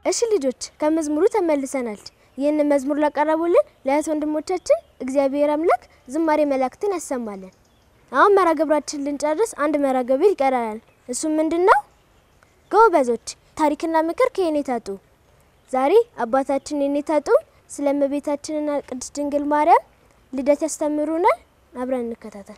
እሺ ልጆች ከመዝሙሩ ተመልሰናል ይህን መዝሙር ላቀረቡልን ለእህት ወንድሞቻችን እግዚአብሔር አምላክ ዝማሬ መላእክትን ያሰማልን አሁን መራገብራችን ልንጨርስ አንድ መራገብር ይቀራል እሱ ምንድነው ጎበዞች ታሪክና ምክር ከየኔታ ዛሬ አባታችን የኔታ ስለመቤታችንና ቅድስት ድንግል ማርያም ልደት ያስተምሩናል አብረን እንከታተል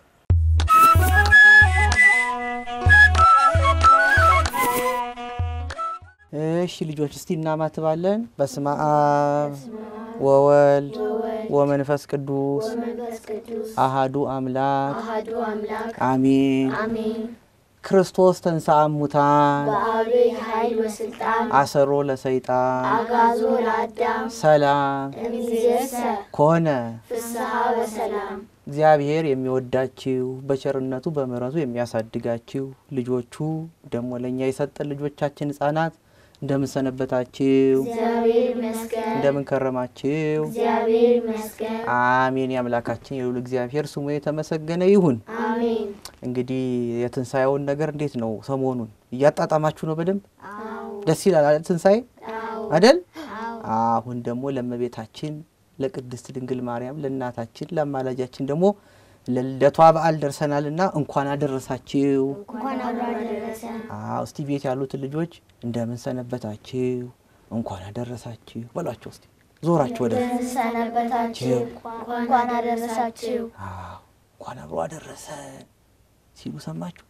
እሺ ልጆች እስቲ እናማትባለን በስመ አብ ወወልድ ወመንፈስ ቅዱስ አሐዱ አምላክ አሜን ክርስቶስ ተንሥአ እሙታን በአብይ ኃይል ወስልጣን አሰሮ ለሰይጣን አጋዞ ለአዳም ሰላም እምይእዜሰ ኮነ ፍስሐ ወሰላም እግዚአብሔር የሚወዳችሁ በቸርነቱ በመረቱ የሚያሳድጋችሁ ልጆቹ ደሞ ለኛ የሰጠን ልጆቻችን ሕፃናት እንደምን ሰነበታችሁ እግዚአብሔር ይመስገን እንደምን ከረማችሁ እግዚአብሔር ይመስገን አሜን ያምላካችን የሁሉ እግዚአብሔር ስሙ የተመሰገነ ይሁን አሜን እንግዲህ የትንሳኤውን ነገር እንዴት ነው ሰሞኑን ያጣጣማችሁ ነው በደንብ አዎ ደስ ይላል አይደል ትንሳኤ አዎ አይደል አዎ አሁን ደግሞ ለመቤታችን ለቅድስት ድንግል ማርያም ለእናታችን ለማላጃችን ደግሞ ለልደቷ በዓል ደርሰናልና እንኳን አደረሳችሁ እንኳን አደረሰን እስቲ ቤት ያሉት ልጆች እንደምን ሰነበታችሁ እንኳን አደረሳችሁ በሏቸው እስቲ ዞራችሁ ወደ ሰነበታችሁ እንኳን አደረሳችሁ እንኳን አብሮ አደረሰን ሲሉ ሰማችሁ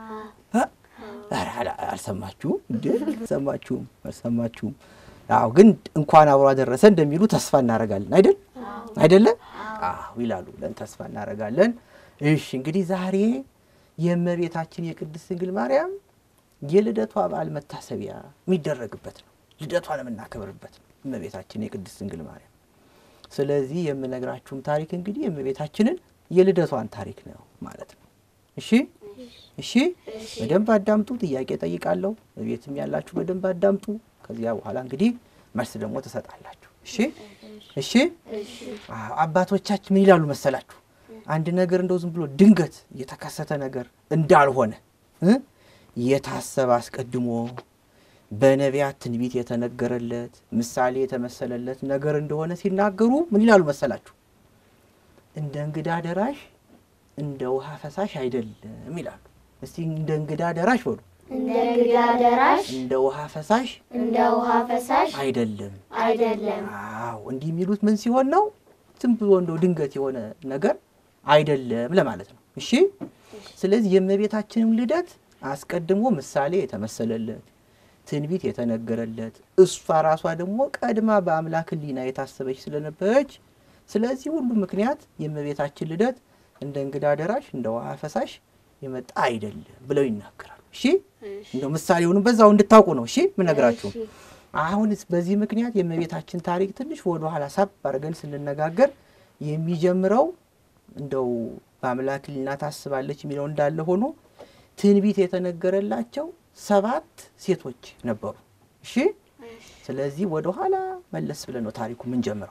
አልሰማችሁ እንዴ ሰማችሁም አው ግን እንኳን አብሮ አደረሰን እንደሚሉ ተስፋ እናረጋለን አይደለ ይላሉ ለን ተስፋ እናረጋለን እሺ እንግዲህ ዛሬ የመቤታችን የቅድስት ድንግል ማርያም የልደቷ በዓል መታሰቢያ የሚደረግበት ነው ልደቷን የምናከብርበት ነው መቤታችን የቅድስት ድንግል ማርያም ስለዚህ የምነግራችሁም ታሪክ እንግዲህ የመቤታችንን የልደቷን ታሪክ ነው ማለት ነው እሺ በደንብ አዳምጡ ጥያቄ ጠይቃለሁ በቤትም ያላችሁ በደንብ አዳምጡ ከዚያ በኋላ እንግዲህ መልስ ደግሞ ተሰጣላችሁ እሺ አባቶቻችን ምን ይላሉ መሰላችሁ አንድ ነገር እንደው ዝም ብሎ ድንገት የተከሰተ ነገር እንዳልሆነ የታሰበ አስቀድሞ በነቢያት ትንቢት የተነገረለት ምሳሌ የተመሰለለት ነገር እንደሆነ ሲናገሩ ምን ይላሉ መሰላችሁ እንደ እንግዳ ደራሽ እንደ ውሃ ፈሳሽ አይደለም ይላሉ እስቲ እንደ እንግዳ ደራሽ ወሉ እንደ እንግዳ ደራሽ እንደ ውሃ ፈሳሽ አይደለም አዎ እንዲህ የሚሉት ምን ሲሆን ነው ዝም ብሎ እንደው ድንገት የሆነ ነገር አይደለም ለማለት ነው እሺ ስለዚህ የመቤታችንን ልደት አስቀድሞ ምሳሌ የተመሰለለት ትንቢት የተነገረለት እሷ ራሷ ደግሞ ቀድማ በአምላክ ሊና የታሰበች ስለነበረች ስለዚህ ሁሉ ምክንያት የመቤታችን ልደት እንደ እንግዳ ደራሽ እንደ ውሃ ፈሳሽ የመጣ አይደለም ብለው ይናገራሉ እሺ እንደው ምሳሌውን በዛው እንድታውቁ ነው እሺ ምን ነግራችሁ አሁንስ በዚህ ምክንያት የመቤታችን ታሪክ ትንሽ ወደ ኋላ ሳብ አድርገን ስንነጋገር የሚጀምረው እንደው በአምላክ ሊና ታስባለች የሚለው እንዳለ ሆኖ ትንቢት የተነገረላቸው 7 ሴቶች ነበሩ እሺ ስለዚህ ወደ ኋላ መለስ ብለን ነው ታሪኩ ምን ጀምረው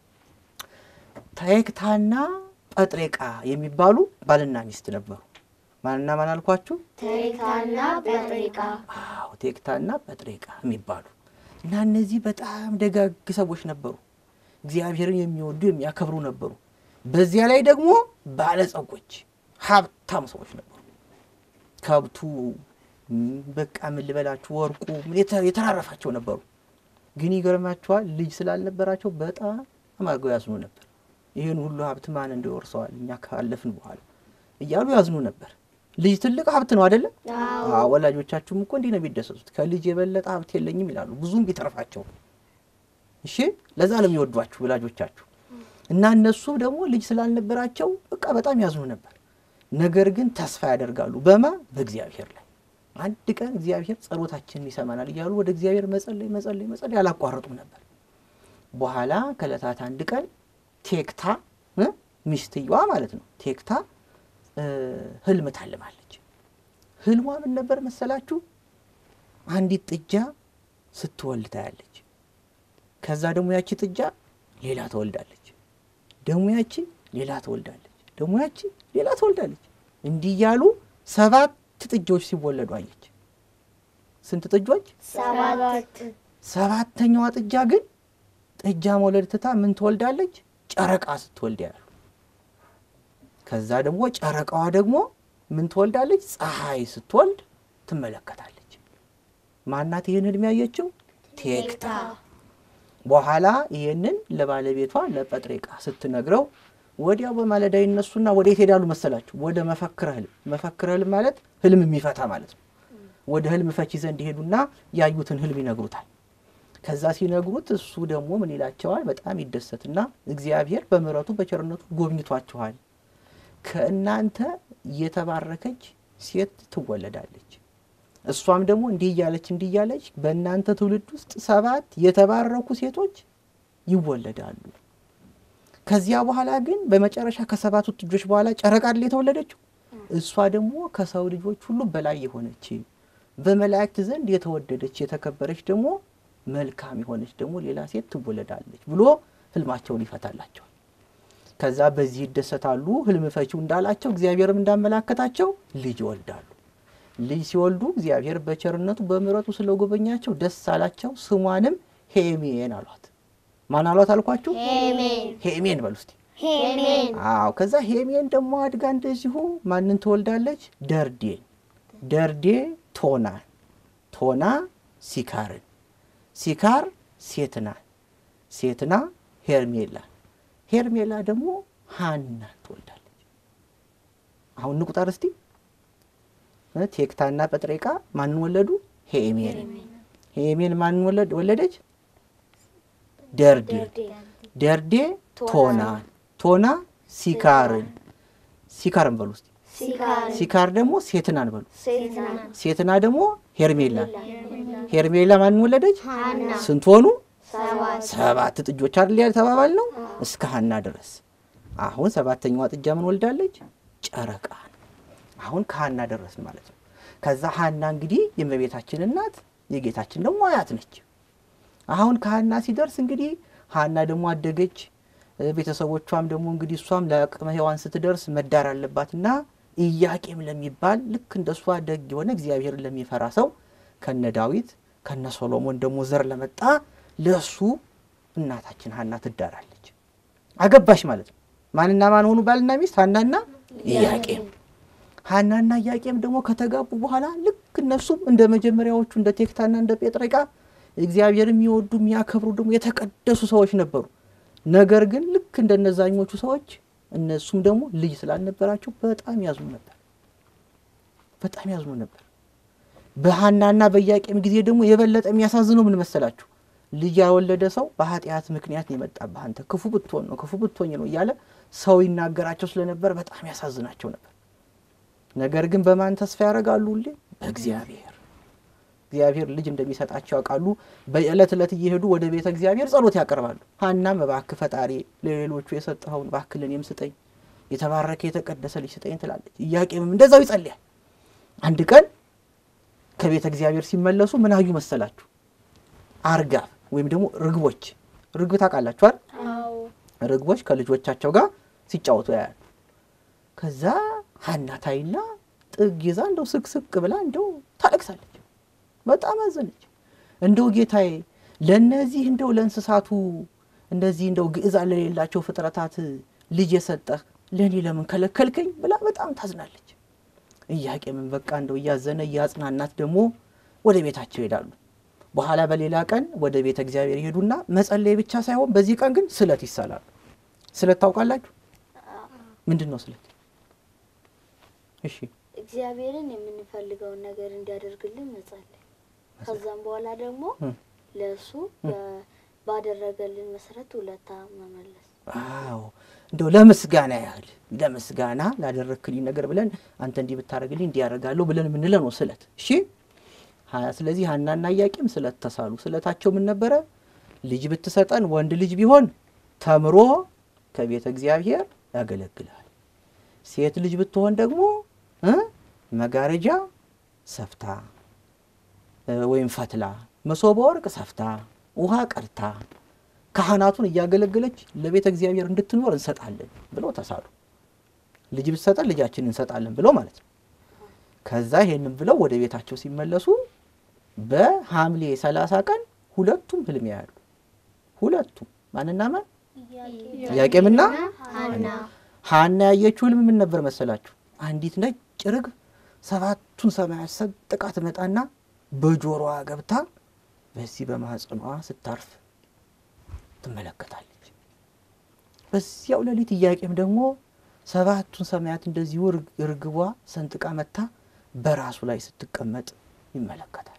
ታይክታና ጴጥሬቃ የሚባሉ ባልና ሚስት ነበሩ ማንና ማን አልኳችሁ ታይክታና ጴጥሬቃ ታይክታና ጴጥሬቃ የሚባሉ እና እነዚህ በጣም ደጋግ ሰዎች ነበሩ እግዚአብሔርን የሚወዱ የሚያከብሩ ነበሩ በዚያ ላይ ደግሞ ባለጸጎች ሀብታም ሰዎች ነበሩ ከብቱ በቃ ምን ልበላችሁ ወርቁ ምን የተራረፋቸው ነበሩ ግን ይገርማቸዋል ልጅ ስላልነበራቸው በጣም አማርገው ያዝኑ ነበር ይሄን ሁሉ ሀብት ማን እንደወርሰዋል እኛ ካለፍን በኋላ እያሉ ያዝኑ ነበር ልጅ ትልቅ ሀብት ነው አይደለ ወላጆቻችሁም እኮ እንዲህ ነው የሚደሰቱት ከልጅ የበለጠ ሀብት የለኝም ይላሉ ብዙም ቢተርፋቸው እሺ ለዛ ነው የሚወዷችሁ ወላጆቻችሁ እና እነሱ ደግሞ ልጅ ስላልነበራቸው በቃ በጣም ያዝኑ ነበር ነገር ግን ተስፋ ያደርጋሉ በእግዚአብሔር ላይ አንድ ቀን እግዚአብሔር ጸሎታችንን ይሰማናል ይያሉ ወደ እግዚአብሔር መጸለይ ያላቋረጡም ነበር በኋላ ከለታት አንድ ቀን ቴክታ ሚስትየዋ ማለት ነው ቴክታ ህልም ታልማለች ህልሟ ምን ነበር መሰላችሁ አንዲት ጥጃ ስትወልድ ታያለች ከዛ ደግሞ ያቺ ጥጃ ሌላ ተወልዳለች ደግሞ ያቺ ሌላ ተወልዳለች እንዲህ ያሉ 7 ጥጆች ሲወለዱ አየች ስንት ጥጆች 7 ሰባተኛዋ ጥጃ ግን ጥጃ መውለድ ትታ ምን ትወልዳለች? ጨረቃ ስትወልድ ያሉ። ከዛ ደግሞ ጨረቃዋ ደግሞ ምን ትወልዳለች? ፀሐይ ስትወልድ ትመለከታለች። ማናት ይሄን ህልም ያየችው? ቴክታ። በኋላ ይሄንን ለባለቤቷ ለጴጥሬቃ ስትነግረው ወዲያው በማለዳ ይነሱና ወዴት ሄዳሉ መሰላችሁ? ወደ መፈክረ ህልም። መፈክረ ህልም ማለት ህልም የሚፈታ ማለት ነው። ወደ ህልም ፈቺ ዘንድ ሄዱና ያዩትን ህልም ይነግሩታል። ከዛ ሲነግሩት እሱ ደግሞ ምን ይላቸዋል? በጣም ይደሰትና እግዚአብሔር በምህረቱ በቸርነቱ ጎብኝቷችኋል፣ ከእናንተ የተባረከች ሴት ትወለዳለች። እሷም ደግሞ እንዲህ እያለች በእናንተ ትውልድ ውስጥ 7 የተባረኩ ሴቶች ይወለዳሉ። ከዚያ በኋላ ግን በመጨረሻ ከ7ቱ ልጆች በኋላ ጨረቃ አይደል የተወለደችው? እሷ ደግሞ ከሰው ልጆች ሁሉ በላይ የሆነች በመላእክት ዘንድ የተወደደች የተከበረች ደግሞ መልካም የሆነች ደግሞ ሌላ ሴት ትወለዳለች ብሎ ህልማቸውን ይፈታላቸው። ከዛ በዚህ ይደሰታሉ። ህልም ፈቺው እንዳላቸው እግዚአብሔርም እንዳመላከታቸው ልጅ ይወልዳሉ። ልጅ ሲወልዱ እግዚአብሔር በቸርነቱ በምህረቱ ስለጎበኛቸው ደስ አላቸው። ስሟንም ሄሜን አሏት። ማን አሏት አልኳችሁ? ሄሜን በሉ እስቲ። ሄሜን። አዎ። ከዛ ሄሜን ደግሞ አድጋ እንደዚሁ ማንን ትወልዳለች? ደርዴ ቶናን፣ ቶና ሲካርን፣ ሲካር ሴትና ሄርሜላ ደግሞ ሐናን ትወልዳለች። አሁን እንቁጠር እስቲ። ቴክታና ጴጥሬቃ ማንን ወለዱ? ሄሜን ማንን ወለደች? ደርዴ ቶና ሲካርን በሉ እስቲ። ሲካር ደግሞ ሴትናን በሉ። ሴትና ደግሞ ሄርሜላ ማንን ወለደች? ስንት ሆኑ? 7 ጥጆች አይደል ያልተባባል ነው እስከ ሐና ድረስ። አሁን 7ኛዋ ጥጃ ምን ወልዳለች? ጨረቃ። አሁን ከሐና ደረስ ማለት ነው። ከዛ ሐና እንግዲህ የእመቤታችን እናት የጌታችን ደግሞ አያት ነች። አሁን ከሐና ሲደርስ እንግዲህ ሐና ደግሞ አደገች። ቤተሰቦቿም ደግሞ እንግዲህ እሷም ለአቅመ ሔዋን ስትደርስ መዳር አለባትና ኢያቄም ለሚባል ልክ እንደሷ ደግ የሆነ እግዚአብሔርን ለሚፈራ ሰው ከነ ዳዊት ከነ ሶሎሞን ደግሞ ዘር ለመጣ ለሱ እናታችን ሐና ትዳራለች። አገባሽ ማለት ነው። ማንና ማን ሆኑ? ባልና ሚስት ሐናና ኢያቄም። ሐናና ኢያቄም ደግሞ ከተጋቡ በኋላ ልክ እነሱም እንደ መጀመሪያዎቹ እንደ ቴክታና እንደ ጴጥሬቃ እግዚአብሔርን የሚወዱ የሚያከብሩ ደግሞ የተቀደሱ ሰዎች ነበሩ። ነገር ግን ልክ እንደነዛኞቹ ሰዎች እነሱም ደግሞ ልጅ ስላልነበራቸው በጣም ያዝኑ ነበር። በሐናና በኢያቄም ጊዜ ደግሞ የበለጠ የሚያሳዝነው ምን መሰላችሁ? ልጅ ያልወለደ ሰው በኃጢአት ምክንያት የመጣብህ አንተ ክፉ ብትሆን ነው እያለ ሰው ይናገራቸው ስለነበር በጣም ያሳዝናቸው ነበር። ነገር ግን በማን ተስፋ ያደርጋሉ? ሁሌ በእግዚአብሔር ልጅ እንደሚሰጣቸው ያውቃሉ። በዕለት ዕለት እየሄዱ ወደ ቤተ እግዚአብሔር ጸሎት ያቀርባሉ። ሐናም እባክህ ፈጣሪ ለሌሎቹ የሰጠኸውን እባክህ ለእኔም ስጠኝ፣ የተባረከ የተቀደሰ ልጅ ስጠኝ ትላለች። ኢያቄምም እንደዛው ይጸልያል። አንድ ቀን ከቤተ እግዚአብሔር ሲመለሱ ምን አዩ መሰላችሁ? አርጋብ ወይም ደግሞ ርግቦች። ርግብ ታውቃላችሁ አይደል? አዎ። ርግቦች ከልጆቻቸው ጋር ሲጫወቱ ያያሉ። ከዛ ሐና ታይና ጥግ ይዛ እንደው ስቅስቅ ብላ እንደው ታለቅሳለች። በጣም አዘነች። እንደው ጌታዬ ለነዚህ እንደው ለእንስሳቱ እንደዚህ እንደው ግዕዛን ለሌላቸው ፍጥረታት ልጅ የሰጠህ ለኔ ለምን ከለከልከኝ ብላ በጣም ታዝናለች። ኢያቄምን በቃ እንደው እያዘነ እያጽናናት ደግሞ ወደ ቤታቸው ይሄዳሉ። በኋላ በሌላ ቀን ወደ ቤተ እግዚአብሔር ይሄዱና መጸለይ ብቻ ሳይሆን በዚህ ቀን ግን ስለት ይሳላሉ። ስለት ታውቃላችሁ? ምንድነው ስለት? እሺ፣ እግዚአብሔርን የምንፈልገውን ነገር እንዲያደርግልን መጸለይ። ከዛም በኋላ ደግሞ ለሱ ባደረገልን መሰረት ውለታ መመለስ። አዎ፣ እንደው ለምስጋና ያህል ለምስጋና ላደረክልኝ ነገር ብለን አንተ እንዲህ ብታረግልኝ እንዲያረጋለሁ ብለን ምን ነው ስለት። እሺ፣ ስለዚህ ሐናና ኢያቄም ስለት ተሳሉ። ስለታቸው ምን ነበረ? ልጅ ብትሰጠን ወንድ ልጅ ቢሆን ተምሮ ከቤተ እግዚአብሔር ያገለግላል። ሴት ልጅ ብትሆን ደግሞ መጋረጃ ሰፍታ ወይም ፈትላ መሶበ ወርቅ ሰፍታ ውሃ ቀርታ ካህናቱን እያገለገለች ለቤተ እግዚአብሔር እንድትኖር እንሰጣለን ብለው ተሳሉ። ልጅ ብትሰጠን ልጃችንን እንሰጣለን ብለው ማለት ነው። ከዛ ይሄንን ብለው ወደ ቤታቸው ሲመለሱ በሐምሌ 30 ቀን ሁለቱም ህልም ያያሉ። ሁለቱም ማንና ማን? ኢያቄምና ሐና ያየችው ህልም ምን ነበር መሰላችሁ? አንዲት ነጭ ርግብ ሰባቱን ሰማያት ሰንጥቃ ትመጣና በጆሮዋ ገብታ በዚህ በማህፀኗ ስታርፍ ትመለከታለች። በዚያው ሌሊት ኢያቄም ደግሞ ሰባቱን ሰማያት እንደዚህ ርግቧ ሰንጥቃ መታ በራሱ ላይ ስትቀመጥ ይመለከታል።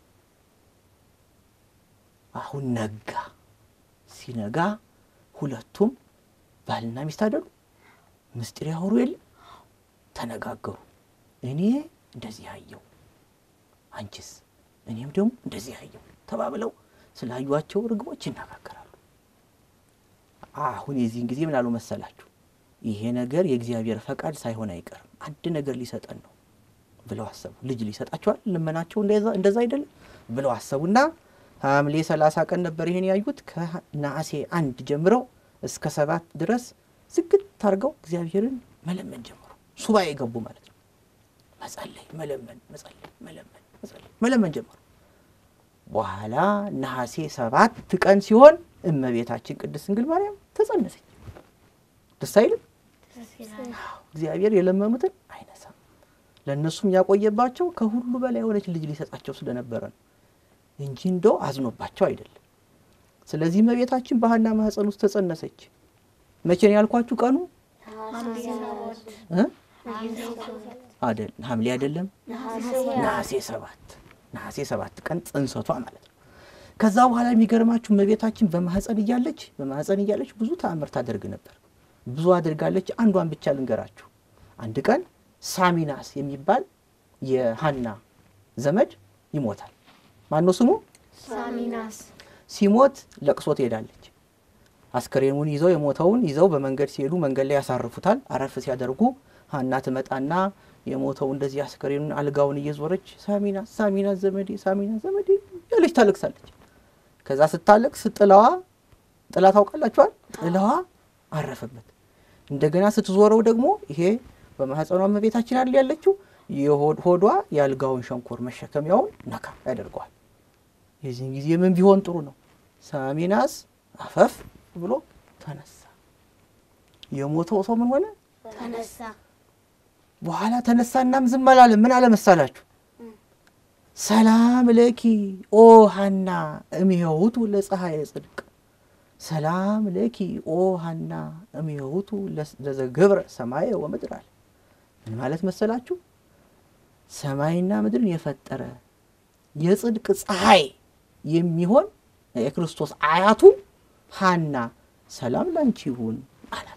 አሁን ነጋ። ሲነጋ ሁለቱም ባልና ሚስት አይደሉ? ምስጢር ያወሩ የለ? ተነጋገሩ። እኔ እንደዚህ ያየው አንቺስ? እኔም ደግሞ እንደዚህ ያየው ተባብለው ስላዩዋቸው ርግቦች ይነጋገራሉ። አሁን የዚህን ጊዜ ምን አሉ መሰላችሁ? ይሄ ነገር የእግዚአብሔር ፈቃድ ሳይሆን አይቀርም፣ አንድ ነገር ሊሰጠን ነው ብለው አሰቡ። ልጅ ሊሰጣቸዋል፣ ልመናቸው እንደዛ አይደለም ብለው አሰቡና ሐምሌ 30 ቀን ነበር ይሄን ያዩት። ከነሐሴ 1 ጀምረው እስከ 7 ድረስ ዝግት ታርገው እግዚአብሔርን መለመን ጀመሩ። ሱባኤ ገቡ ማለት ነው። መጸለይ፣ መለመን፣ መጸለይ፣ መለመን፣ መጸለይ፣ መለመን ጀመሩ። በኋላ ነሐሴ 7 ቀን ሲሆን እመቤታችን ቅድስት ድንግል ማርያም ተጸነሰች። ደስ አይልም? እግዚአብሔር የለመኑትን አይነሳም። ለነሱም ያቆየባቸው ከሁሉ በላይ የሆነች ልጅ ሊሰጣቸው ስለነበረ ነው እንጂ እንደው አዝኖባቸው አይደለም። ስለዚህ እመቤታችን በሐና ማህፀን ውስጥ ተጸነሰች። መቼ ነው ያልኳችሁ ቀኑ? አይደል? ሐምሌ አይደለም፣ ነሐሴ 7 ቀን ጽንሰቷ ማለት ነው። ከዛ በኋላ የሚገርማችሁ እመቤታችን በማህፀን እያለች ብዙ ተአምር ታደርግ ነበር። ብዙ አድርጋለች። አንዷን ብቻ ልንገራችሁ። አንድ ቀን ሳሚናስ የሚባል የሐና ዘመድ ይሞታል። ማን ነው ስሙ? ሳሚናስ። ሲሞት ለቅሶ ትሄዳለች። አስከሬኑን ይዘው የሞተውን ይዘው በመንገድ ሲሄዱ መንገድ ላይ ያሳርፉታል። አረፍ ሲያደርጉ ሐና ትመጣና የሞተው እንደዚህ አስከሬኑን አልጋውን እየዞረች ሳሚናስ ሳሚናስ ዘመዴ ሳሚናስ ዘመዴ ያለች ታለቅሳለች። ከዛ ስታለቅስ ጥላ ታውቃላችኋል? ጥላዋ አረፈበት። እንደገና ስትዞረው ደግሞ ይሄ በማህፀኗ እመቤታችን አይደል ያለችው ሆዷ ያልጋውን ሸንኮር መሸከሚያውን ነካ ያደርገዋል። የዚህን ጊዜ ምን ቢሆን ጥሩ ነው? ሳሚናስ አፈፍ ብሎ ተነሳ። የሞተው ሰው ምን ሆነ? ተነሳ። በኋላ ተነሳናም ዝም አላለም። ምን አለ መሰላችሁ? ሰላም ለኪ ኦ ሐና እምይሁቱ ለፀሐይ ጽድቅ፣ ሰላም ለኪ ኦ ሐና እምይሁቱ ለዘገብረ ሰማይ ወምድር አለ። ምን ማለት መሰላችሁ? ሰማይና ምድርን የፈጠረ የጽድቅ ፀሐይ የሚሆን የክርስቶስ አያቱ ሐና ሰላም ላንቺ ይሁን አላት።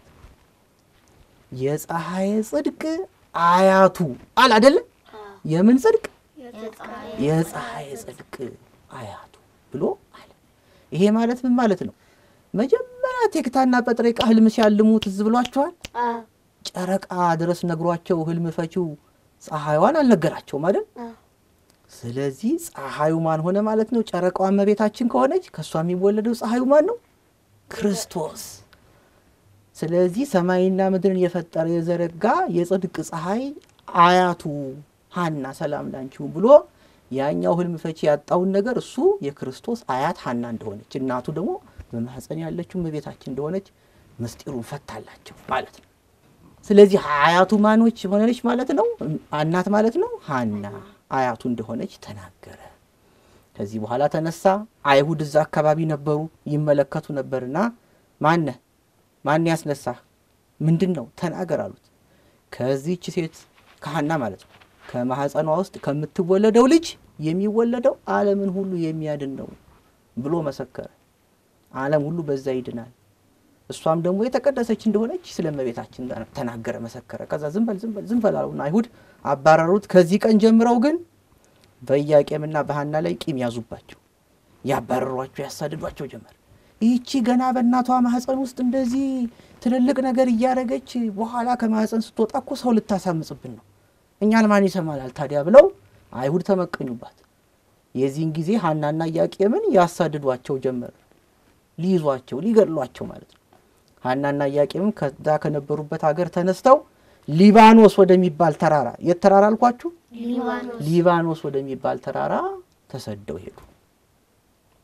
የፀሐይ ጽድቅ አያቱ አለ አይደል? የምን ጽድቅ? የፀሐይ ጽድቅ አያቱ ብሎ አለ። ይሄ ማለት ምን ማለት ነው? መጀመሪያ ቴክታና ጴጥሬቃ ህልም ሲያልሙ ትዝ ብሏቸዋል። ጨረቃ ድረስ ነግሯቸው ህልም ፈቺው ፀሐይዋን አልነገራቸውም አይደል? ስለዚህ ፀሐዩ ማን ሆነ ማለት ነው? ጨረቃዋ እመቤታችን ከሆነች ከሷ የሚወለደው ፀሐዩ ማን ነው? ክርስቶስ። ስለዚህ ሰማይና ምድርን የፈጠረ የዘረጋ የጽድቅ ፀሐይ አያቱ ሐና ሰላም ላንቺው ብሎ ያኛው ህልም ፈቺ ያጣውን ነገር እሱ የክርስቶስ አያት ሐና እንደሆነች እናቱ ደግሞ በማህፀን ያለችው እመቤታችን እንደሆነች ምስጢሩን ፈታላቸው ማለት ነው። ስለዚህ አያቱ ማኖች ሆነች ማለት ነው? እናት ማለት ነው ሐና አያቱ እንደሆነች ተናገረ። ከዚህ በኋላ ተነሳ። አይሁድ እዛ አካባቢ ነበሩ፣ ይመለከቱ ነበርና ማን ያስነሳ? ምንድነው? ተናገር አሉት። ከዚህች ሴት ከሐና ማለት ነው ከማህፀኗ ውስጥ ከምትወለደው ልጅ የሚወለደው ዓለምን ሁሉ የሚያድን ነው ብሎ መሰከረ። ዓለም ሁሉ በዛ ይድናል። እሷም ደግሞ የተቀደሰች እንደሆነች ስለመቤታችን ተናገረ፣ መሰከረ። ከዛ ዝም በል አሉና አይሁድ አባረሩት። ከዚህ ቀን ጀምረው ግን በኢያቄምና በሐና ላይ ቂም ያዙባቸው፣ ያባረሯቸው፣ ያሳድዷቸው ጀመር። ይህቺ ገና በእናቷ ማህፀን ውስጥ እንደዚህ ትልልቅ ነገር እያደረገች በኋላ ከማህፀን ስትወጣ እኮ ሰው ልታሳምጽብን ነው፣ እኛን ማን ይሰማናል ታዲያ ብለው አይሁድ ተመቀኙባት። የዚህን ጊዜ ሐናና ኢያቄምን ያሳድዷቸው ጀመር፣ ሊይዟቸው ሊገድሏቸው ማለት ነው። ሐናና ኢያቄምም ከዛ ከነበሩበት ሀገር ተነስተው ሊባኖስ ወደሚባል ተራራ፣ የት ተራራ አልኳችሁ? ሊባኖስ ወደሚባል ተራራ ተሰደው ሄዱ።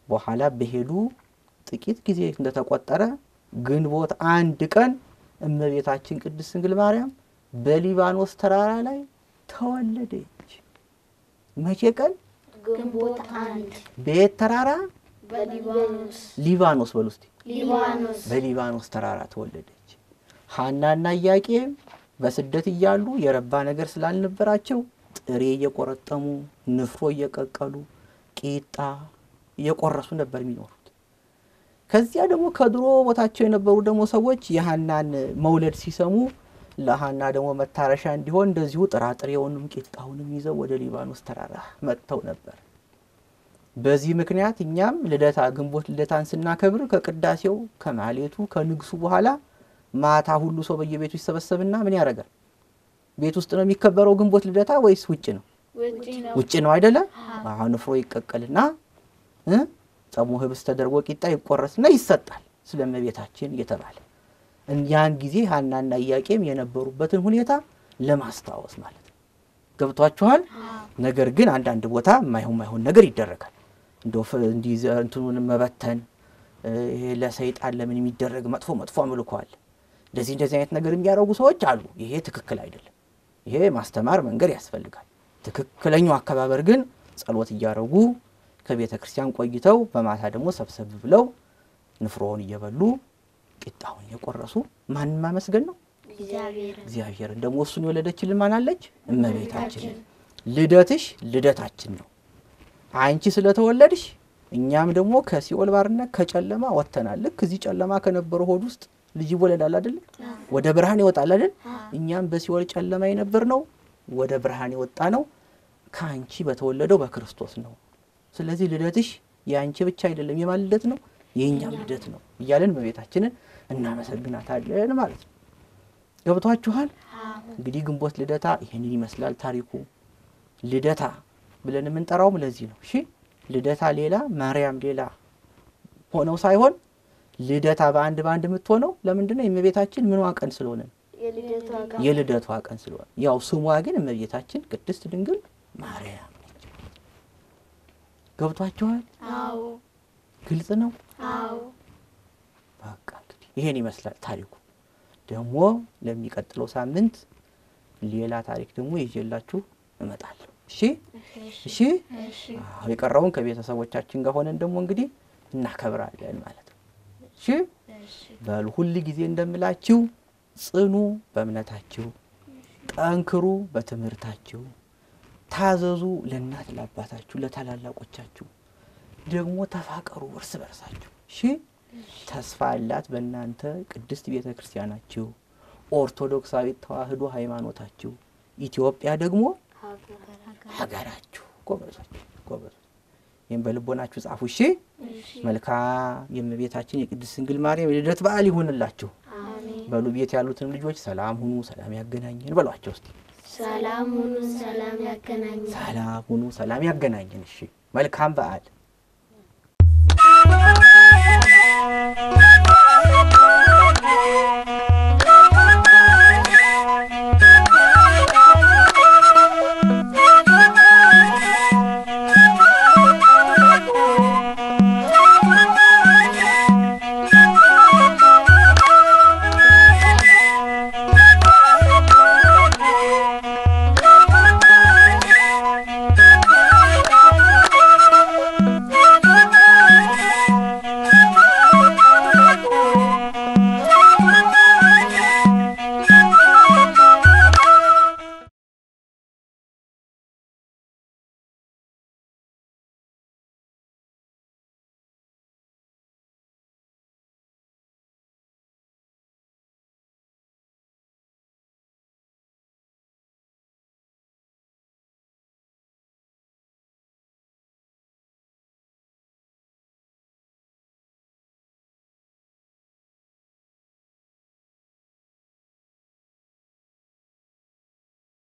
በኋላ በሄዱ ጥቂት ጊዜ እንደተቆጠረ ግንቦት 1 ቀን እመቤታችን ቅድስት ድንግል ማርያም በሊባኖስ ተራራ ላይ ተወለደች። መቼ ቀን? ግንቦት 1 ቤት ተራራ በሊባኖስ ሊባኖስ በሉስቲ ሊባኖስ በሊባኖስ ተራራ ተወለደች። ሐናና ኢያቄም በስደት እያሉ የረባ ነገር ስላልነበራቸው ጥሬ እየቆረጠሙ ንፍሮ እየቀቀሉ ቂጣ እየቆረሱ ነበር የሚኖሩት። ከዚያ ደግሞ ከድሮ ቦታቸው የነበሩ ደግሞ ሰዎች የሐናን መውለድ ሲሰሙ ለሐና ደግሞ መታረሻ እንዲሆን እንደዚሁ ጥራጥሬውንም ቂጣውንም ይዘው ወደ ሊባኖስ ተራራ መጥተው ነበር። በዚህ ምክንያት እኛም ልደታ ግንቦት ልደታን ስናከብር ከቅዳሴው ከማህሌቱ ከንግሱ በኋላ ማታ ሁሉ ሰው በየቤቱ ይሰበሰብና ምን ያደርጋል? ቤት ውስጥ ነው የሚከበረው ግንቦት ልደታ ወይስ ውጭ ነው? ውጭ ነው አይደለ? አሁን ንፍሮ ይቀቀልና ጸሙ ህብስት ተደርጎ ቂጣ ይቆረስና ይሰጣል ስለመቤታችን እየተባለ ያን ጊዜ ሐናና ኢያቄም የነበሩበትን ሁኔታ ለማስታወስ ማለት ነው። ገብቷችኋል? ነገር ግን አንዳንድ ቦታ ማይሆን ነገር ይደረጋል። እንደው እንዲህ እንትኑን መበተን ይሄ ለሰይጣን ለምን የሚደረግ መጥፎ አምልኮ አለ። እንደዚህ አይነት ነገር የሚያደርጉ ሰዎች አሉ። ይሄ ትክክል አይደለም። ይሄ ማስተማር መንገር ያስፈልጋል። ትክክለኛው አከባበር ግን ጸሎት እያደረጉ ከቤተ ክርስቲያን ቆይተው በማታ ደግሞ ሰብሰብ ብለው ንፍሮውን እየበሉ ቂጣውን እየቆረሱ ማን ማመስገን ነው? እግዚአብሔርን። ደግሞ እሱን የወለደችልን ማን አለች? እመቤታችን። ልደትሽ ልደታችን ነው። አንቺ ስለተወለድሽ እኛም ደግሞ ከሲኦል ባርነት ከጨለማ ወጥተናል። ልክ እዚህ ጨለማ ከነበረው ሆድ ውስጥ ልጅ ይወለዳል አይደል? ወደ ብርሃን ይወጣል አይደል? እኛም በሲኦል ጨለማ የነበርነው ወደ ብርሃን የወጣ ነው ካንቺ በተወለደው በክርስቶስ ነው። ስለዚህ ልደትሽ ያንቺ ብቻ አይደለም፣ የማን ልደት ነው? የኛም ልደት ነው እያለን እመቤታችንን እናመሰግናታለን ማለት ነው። ገብቷችኋል? እንግዲህ ግንቦት ልደታ ይሄን ይመስላል ታሪኩ። ልደታ ብለን የምንጠራውም ለዚህ ነው። እሺ ልደታ ሌላ ማርያም ሌላ ሆነው ሳይሆን ልደታ በአንድ የምትሆነው ለምንድን ነው? የእመቤታችን ምንዋ ቀን ስለሆነ የልደቷ ቀን ስለሆነ። ያው ስሟ ግን እመቤታችን ቅድስት ድንግል ማርያም ነች። ገብቷችኋል? አዎ። ግልጽ ነው? አዎ። በቃ እንግዲህ ይሄን ይመስላል ታሪኩ። ደግሞ ለሚቀጥለው ሳምንት ሌላ ታሪክ ደግሞ ይዤላችሁ እመጣለሁ። እሺ የቀረውን ከቤተሰቦቻችን ጋር ሆነን ደግሞ እንግዲህ እናከብራለን ማለት ነው። እሺ በሉ ሁሉ ጊዜ እንደምላችሁ ጽኑ በእምነታችሁ፣ ጠንክሩ በትምህርታችሁ፣ ታዘዙ ለእናት ለአባታችሁ ለታላላቆቻችሁ፣ ደግሞ ተፋቀሩ እርስ በርሳችሁ። እሺ ተስፋ አላት በእናንተ ቅድስት ቤተክርስቲያናችሁ፣ ኦርቶዶክሳዊት ተዋህዶ ሃይማኖታችሁ፣ ኢትዮጵያ ደግሞ ሀገራችሁ። ጎበዞች ይሄን በልቦናችሁ ጻፉ። እሺ መልካም የእመቤታችን የቅድስት ድንግል ማርያም የልደት በዓል ይሁንላችሁ። አሜን። በሉ ቤት ያሉትን ልጆች ሰላም ሁኑ፣ ሰላም ያገናኘን በሏቸው እስቲ። ሰላም ሁኑ፣ ሰላም ያገናኘን። ሰላም ሁኑ፣ ሰላም ያገናኘን። እሺ መልካም በዓል።